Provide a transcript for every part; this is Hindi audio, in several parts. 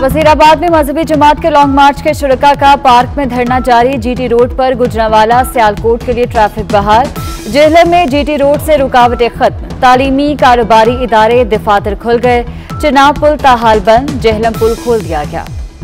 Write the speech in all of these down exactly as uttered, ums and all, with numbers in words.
वजीराबाद में मजहबी जमात के लॉन्ग मार्च के शुरका का पार्क में धरना जारी। जीटी रोड पर गुजरांवाला सियालकोट के लिए ट्रैफिक बहाल। जेहलम में जीटी रोड से रुकावटें खत्म। तालीमी कारोबारी इदारे दफातर खुल गए। चिनाब पुल ताहाल बंद। जेहलम पुल खोल दिया गया।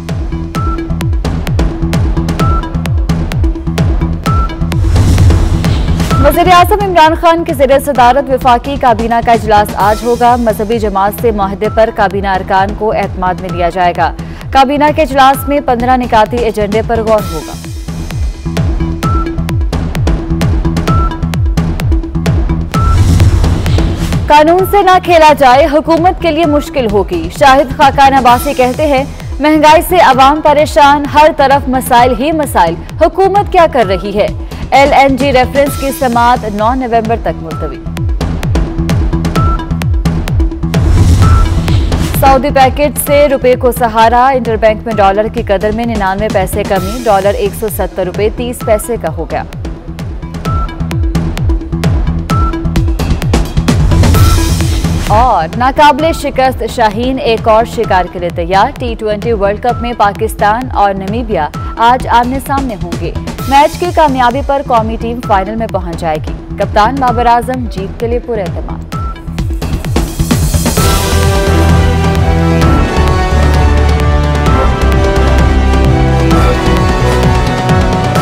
वज़ीर-ए-आज़म इमरान खान की ज़ेर सदारत वफाकी काबीना का इजलास आज होगा। मजहबी जमात से मुआहदे पर काबीना अरकान को एतमाद में लिया जाएगा। काबीना के इजलास में पंद्रह निकाती एजेंडे पर गौर होगा। कानून से ना खेला जाए, हुकूमत के लिए मुश्किल होगी। शाहिद खाकान अब्बासी कहते हैं, महंगाई से अवाम परेशान, हर तरफ मसाइल ही मसाइल, हुकूमत क्या कर रही है। एल एन जी रेफरेंस की समाअत नौ नवंबर तक मुलतवी। सऊदी पैकेज से रुपए को सहारा। इंटरबैंक में डॉलर की कदर में निन्यानवे पैसे कमी। डॉलर एक सौ सत्तर रुपए तीस पैसे का हो गया। और नाकाबिले शिकस्त शाहीन एक और शिकार के लिए तैयार। टी ट्वेंटी वर्ल्ड कप में पाकिस्तान और नमीबिया आज आमने सामने होंगे। मैच की कामयाबी पर कौमी टीम फाइनल में पहुंच जाएगी। कप्तान बाबर आजम जीत के लिए पूरे एतमाद।